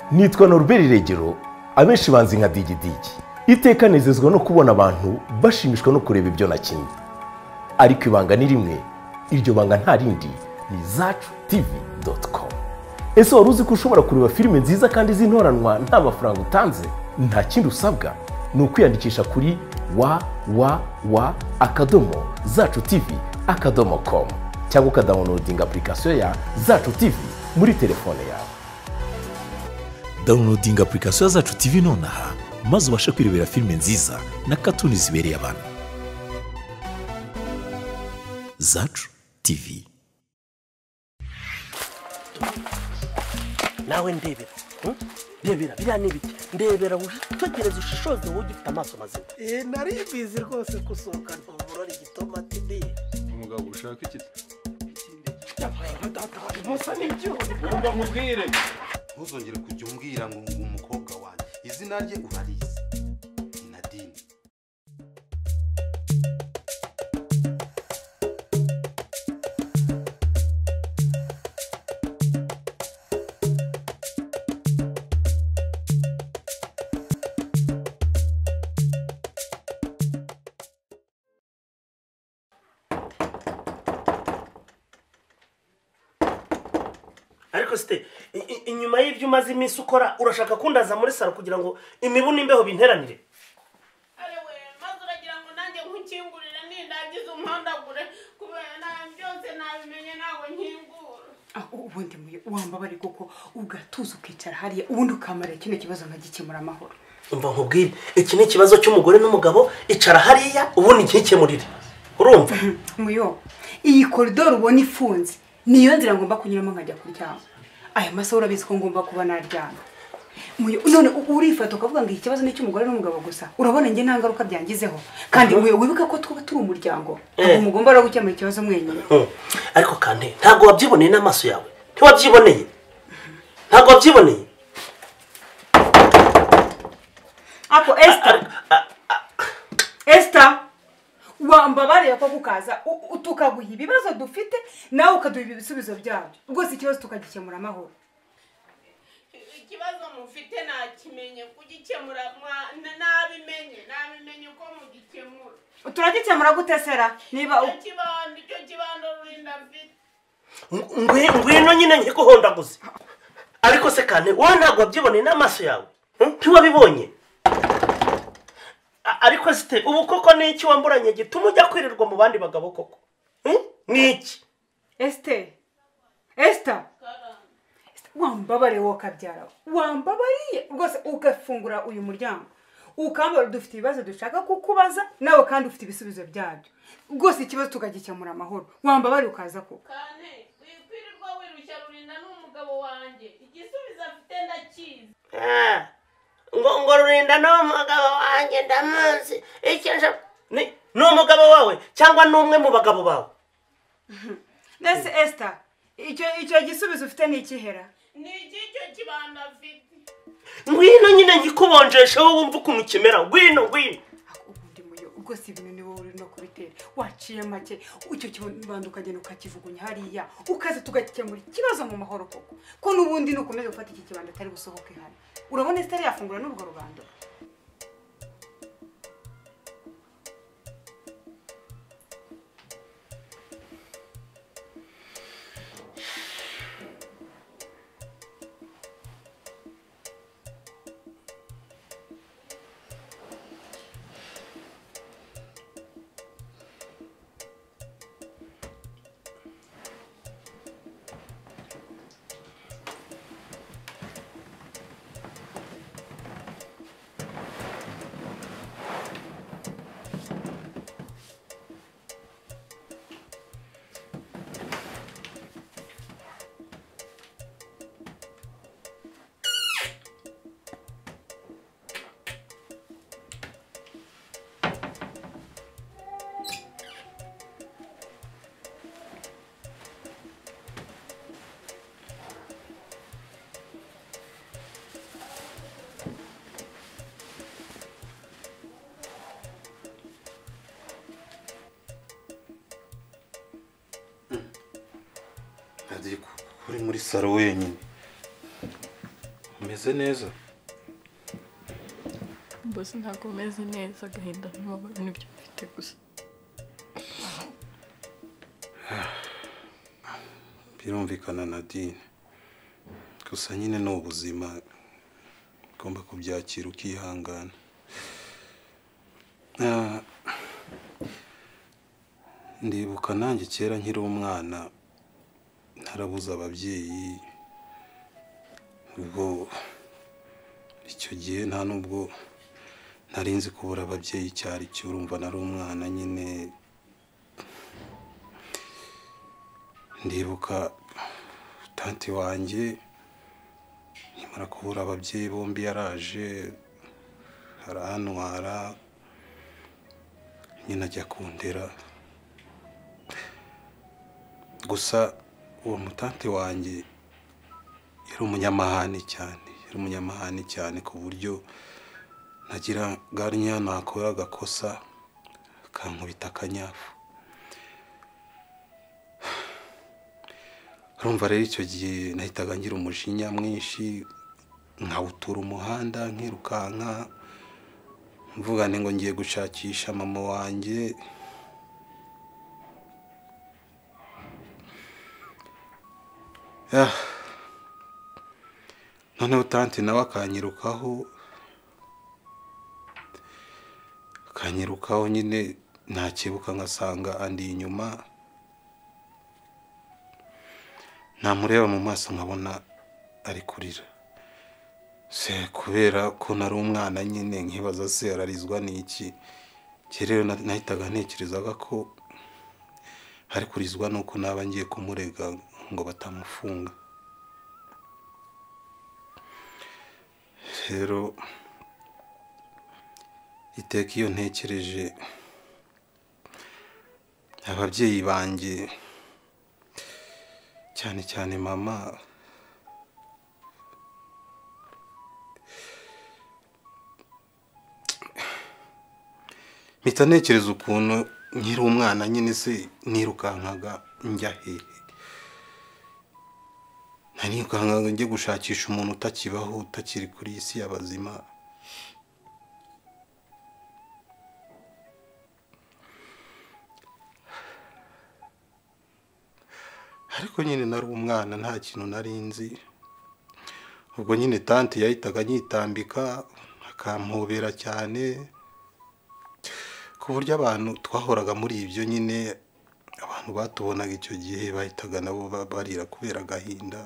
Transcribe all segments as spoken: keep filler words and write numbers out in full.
Nitwa Norbert Regero, abenshi banzi nka digidigi. Iteka nezezwa no kubona abantu bashimishwa no kureba ibyo nakinnye. Ariko ibanga ni rimwe, iryo banga nta rindi ni zacu T V dot com. Ese wari uzi ko ushobora kureba filime nziza kandi z'intoranwa nta mafaranga utanze? Nta kindi usabwa ni ukwiyandikisha kuri wa wa wa akadomo zacu tv akadomo com cyangwa ukadownloadinga application ya zacu T V muri telefone yawe. Downloading application zacu T V nonaha maze ubashe kwirebera filime nziza na katuni zibereye abantu. Zacu T V. Nawe ndebera ndebera biriya n'ibiki ndebera utegereza ushishoze wowe ugifite amaso mazima. Eh nari bizi rwose kusohoka Uburori gitomati ndi umugabo ushaka iki musa n'ibyo ngomba nkubwire ntuzongere kujya umbwira ngo umukobwa wanjye izina rye urarizi Nadine. ariko site inyuma y'ibyo umaze iminsi ukora urashaka kundaza muri saro kugira ngo imibu n'imbeho binteranire. Arewe maze uragira ngo nanjye nkukingurire nindagize umuhandagure kubera nayo byose nabimenye nago nkingura. Ah ubundi muye wambabari koko ugatuza ukicara hariya ubundi ukamara kino kibazo nkagikemura amahoro. Umva nkubwire iki ni ikibazo cy'umugore n'umugabo icara hariya ubundi nkikemurire. Urumva? Muyo iyi koridoro ubona ifunze niyo nzira ngomba kunyuramo nkajya kuryama. Aya masaha urabizi ko ngomba kuba naryama. Muyo none urifata ukavuga ngo ikibazo ni cy'umugore n'umugabo gusa. Urabona nge nta ngaruka byangizeho. Kandi muyo wibuka ko twaba turi umuryango. Ntabwo mugomba no gukemura ikibazo mwenyine. Ariko kandi ntabwo wabyiboneye n'amaso yawe. Ntiwabyiboneye. Ntabwo wabyiboneye. Ako Esther. Esther. Wambabariye ko kukaza utukaguha ibibazo dufite nawe ukaduha ibisubizo byabyo. Rwose ikibazo tukagikemura amahoro. Ikibazo mufite nakimenye kugikemura nabimenye nabimenye uko mugikemura. Turagikemura gute sera niba ikibando cyo kibando Rulinda mfite. Ngwi ngwino nyine nkikuhondaguze. Ariko se kane wowe ntabwo wabyiboneye n'amaso yawe. Ntiwabibonye. Ariko site ubu koko niki wamburanye gituma ujya kwirirwa mu bandi bagabo koko? Eh? Niki? Esther. Esther. Wambabare wo kabyara. Wambabariye rwose ukafungura uyu muryango. Ukambara dufite ibibazo dushaka kukubaza nawe kandi ufite ibisubizo byabyo. Rwose ikibazo tukagikemura amahoro. Wambabare ukaza koko. Kane wikwirirwa wirushya Rulinda n'umugabo wanjye. Igisubizo afite ndakizi. Ah. ngo ngo Rulinda no mugabo wanjye ndamuzi icyo ni no mugabo wawe cyangwa numwe mu bagabo bawe. Nese Esther icyo icyo gisubizo ufite ni ikihera ni icyo kibanda afite. Ngwino nyine ngikubonjesha wowe wumva ukuntu kimera ngwino ngwino. Ubundi muyo ubwo si ibintu ni wowe uri no kubitera waciye make icyo kibanda ukagenda ukakivugunya hariya ukaza tugakemura ikibazo mu mahoro koko ko nubundi nukomeze gufata iki kibanda atari gusohoka hano. Urabona Esther yafungura n'urwo rubando. uri muri saro wenyine. umeze neza? Bose ntabwo meze neza, agahinda n'umubabaro nibyo mfite gusa. Birumvikana Nadine, gusa nyine ni ubuzima, ugomba kubyakira ukihangana. Ndibuka nanjye kera nkiri umwana narabuze ababyeyi, ubwo icyo gihe nta nubwo nari nzi kubura ababyeyi cyari cyo, urumva nari umwana nyine. Ndibuka tanti wanjye nyamara kubura ababyeyi bombi yaraje arantwara nyine ajya kundera. Gusa uwo mutanti wanjye yari umunyamahane cyane, yari umunyamahane cyane ku buryo nagira garinya nakora agakosa akankubita akanyafu. Urumva rero icyo gihe nahitaga ngira umujinya mwinshi, nkawutura umuhanda nkirukanka mvuga ngo ngiye gushakisha mama wanjye. Noneho tanti nawe akanyirukaho akanyirukaho nyine ntakibuka, ngasanga andi inyuma, namureba mu maso nkabona ari kurira. Se kubera ko nari umwana nyine nkibaza se ararizwa n'iki. Rero nahitaga ntekerezaga ko ari kurizwa nuko naba ngiye kumurega ngo batamufunga. Rero iteka iyo ntekereje ababyeyi banjye, cyane cyane mama, mpita ntekereza ukuntu nkiri umwana nyine se nirukankaga njya hehe. Nanirukankaga njye gushakisha umuntu utakibaho, utakiri kuri iyi si y'abazima. Ariko nyine nari umwana nta kintu nari nzi. Ubwo nyine tanti yahitaga nyitambika akampobera cyane, ku buryo abantu twahoraga muri ibyo nyine, abantu batubonaga icyo gihe bahitaga nabo barira kubera agahinda.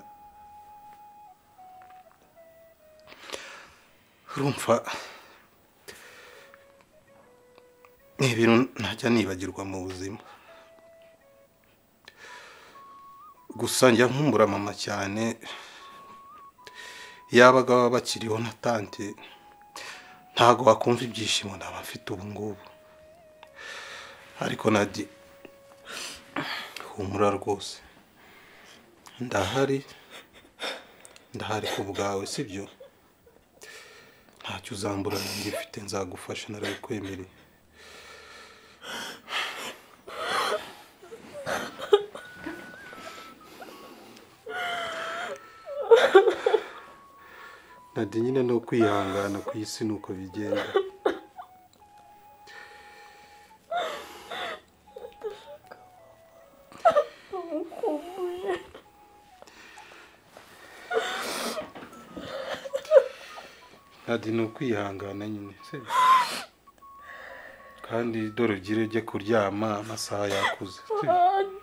Urumva ni ibintu ntajya nibagirwa mu buzima. Gusa njya nkumbura mama cyane, yabaga baba bakiriho na tanti ntago wakumva ibyishimo naba mfite ubu ngubu. Ariko Nadi, humura rwose, ndahari ndahari ku bwawe, sibyo? Ntacyo uzambura, nanjye mfite nzagufasha, narabikwemereye. Nadi, nyine no kwihangana ku isi nuko bigenda. Nadi, no kwihangana nyine, sibyo? Kandi dore ugire ujye kuryama, amasaha yakuze, sibyo?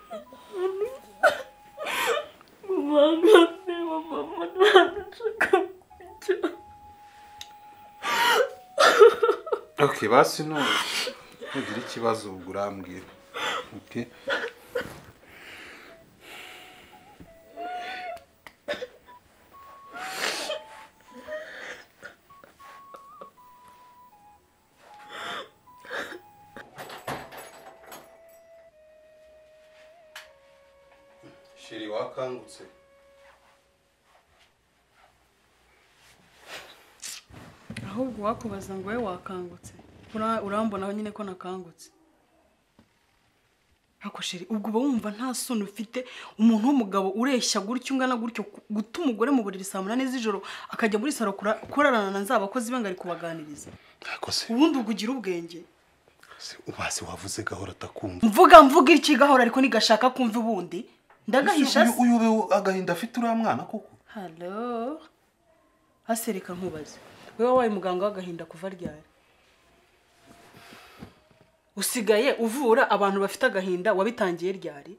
Okay, basi no nugira ikibazo ubwo urambwira. Okay? Shiri, wakangutse? Ahubwo wakubaza ngo we wakangutse, urambonaho nyine ko nakangutse. Ako sheri ubwo uba wumva nta soni ufite umuntu w'umugabo ureshya gutyo ungana gutyo guta umugore mu buriri saa munani z'ijoro akajya muri saro kurarana na nzabakozi be ngo ari kubaganiriza. Ako se ubundi ugugira ubwenge. Ubase wavuze gahora atakumva. Mvuga mvuga iki gahora ariko nigashaka kumva ubundi. Ndagahisha uyu uyu agahinda afite uriya mwana koko. Hello. Asereka nkubaze. Wewe wabaye muganga w'agahinda kuva ryari? Usigaye uvura abantu bafite agahinda wabitangiye ryari?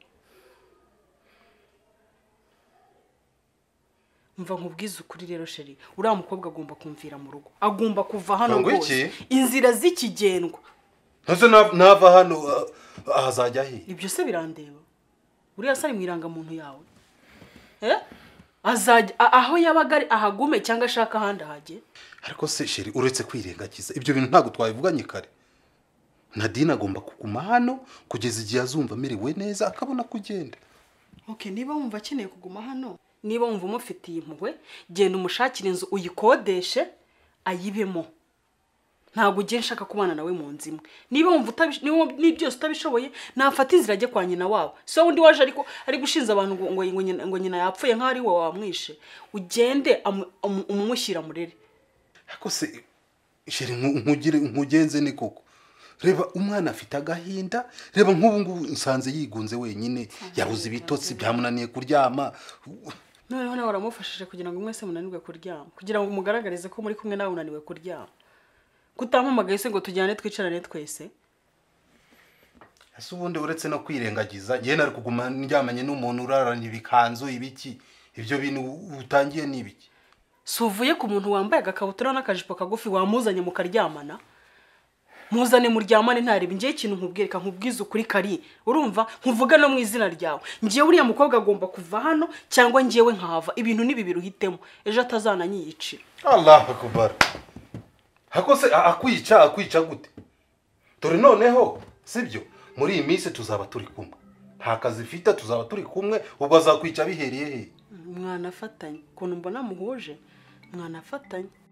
Mva nkubwiza ukuri rero sheri uriya mukobwa agomba kumvira mu rugo agomba kuva hano rwose inzira z'ikigendwa. Nose nava hano ahazajya he? Ibyo se birandeba uriya sari mwiranga muntu yawe eh azajya aho yabagari ahagume cyangwa ashaka handi haje. Ariko se sheri uretse kwirengagiza ibyo bintu ntago twabivuganye kare. Nadine agomba kuguma hano kugeza igihe azumva amerewe neza akabona kugenda. Okay, niba wumva akeneye kuguma hano, niba wumva umufitiye impuhwe, genda umushakire inzu uyikodeshe ayibemo. Ntabwo ugiye nshaka kubana nawe mu nzimwe. Niba wumva ni byose utabishoboye, nafata inzira ajye kwa nyina wabo. So undi waje ariko ari gushinza abantu ngo ngo nyina ngo nyina yapfuye nk'ari wowe wamwishe. Ugende umumushyira murere. Ariko se sheri nkugire nkugenze ni koko. Reba umwana afite agahinda, reba nk'ubu ngubu nsanze yigunze wenyine, yabuze ibitotsi byamunaniye kuryama. None nawe waramufashije kugira ngo mwese munanirwe kuryama, kugira ngo umugaragarize ko muri kumwe nawe unaniwe kuryama. Kutampamagaye se ngo tujyane twicarane twese. Ese ubundi uretse no kwirengagiza, ngiye nari kuguma ndyamanye n'umuntu uraranye ibikanzu ibiki, ibyo bintu utangiye n'ibiki. Suvuye ku muntu wambaye agakabutura n'akajipo kagufi wamuzanye mu karyamana. Muzane muryamane ntaribi ngiye ikintu nkubwireka nkubwiza ukuri kari urumva nkuvuga no mu izina ryawe ngiye uriya mukobwa agomba kuva hano cyangwa ngiyewe nkahava ibintu nibi biruhitemo ejo atazananyiyicira. Allahu akbar. Hakose akwica akwica gute? Dore noneho sibyo muri iyi minsi tuzaba turi kumwe nta kazi ifite tuzaba turi kumwe ubwo azakwica bihereye he? Mwana afatanye kuntu mbona muhuje mwana afatanye.